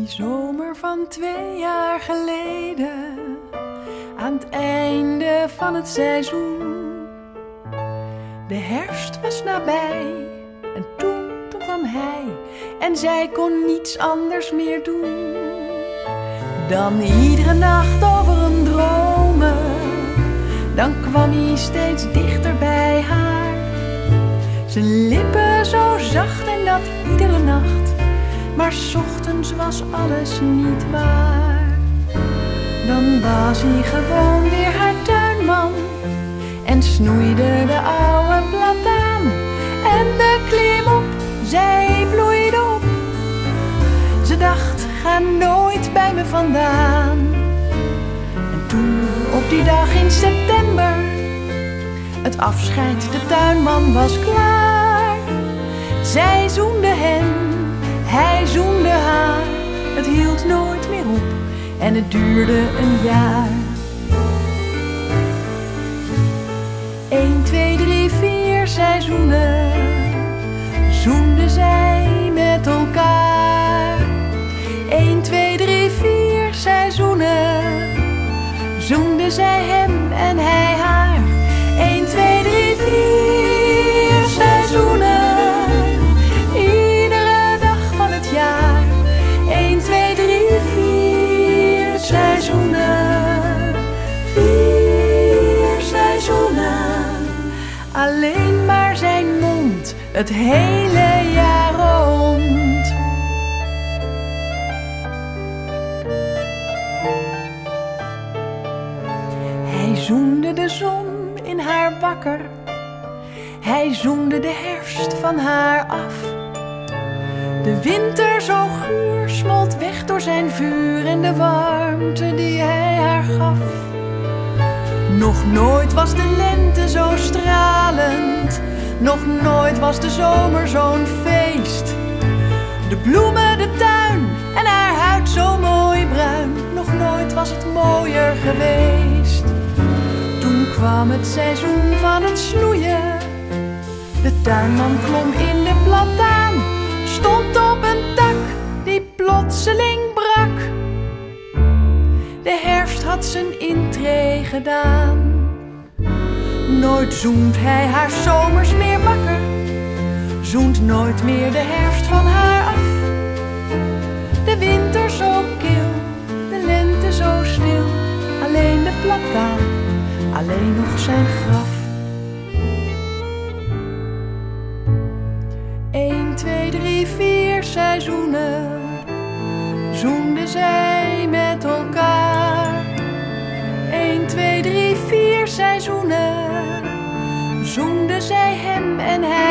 Die zomer van 2 jaar geleden, aan het einde van het seizoen. De herfst was nabij en toen kwam hij en zij kon niets anders meer doen dan iedere nacht over hem dromen. Dan kwam hij steeds dichter bij haar, zijn lippen zo zacht en dat iedere nacht. Maar 's ochtends was alles niet waar. Dan was hij gewoon weer haar tuinman en snoeide de oude plataan. En de klimop, zij bloeide op. Ze dacht, ga nooit bij me vandaan. En toen op die dag in september, het afscheid, de tuinman was klaar. Zij zoende hem, hij zoende haar. Het hield nooit meer op en het duurde een jaar. 1, 2, 3, 4 seizoenen zoenden zij met elkaar. 1, 2, 3, 4 seizoenen zoende zij hem en hij haar. 1, 2, 3, 4 seizoenen, iedere dag van het jaar. 1, 2, 3, 4 seizoenen, 4 seizoenen. Alleen maar zijn mond het hele jaar rond. Hij zoende de zon in haar wakker, hij zoende de herfst van haar af. De winter zo guur smolt weg door zijn vuur en de warmte die hij haar gaf. Nog nooit was de lente zo stralend, nog nooit was de zomer zo'n feest. De bloemen, de tuin en haar huid zo mooi bruin, nog nooit was het mooier geweest. Toen kwam het seizoen van het snoeien, de tuinman klom in de plataan, stond op een tak die plotseling brak. De herfst had zijn intree gedaan. Nooit zoent hij haar zomers meer wakker, zoent nooit meer de herfst van haar af. De winter zo kil, de lente zo stil, alleen de plataan, alleen nog zijn graf. 1, 2, 3, 4 seizoenen zoenden zij met elkaar. 1, 2, 3, 4 seizoenen zoenden zij hem en hij.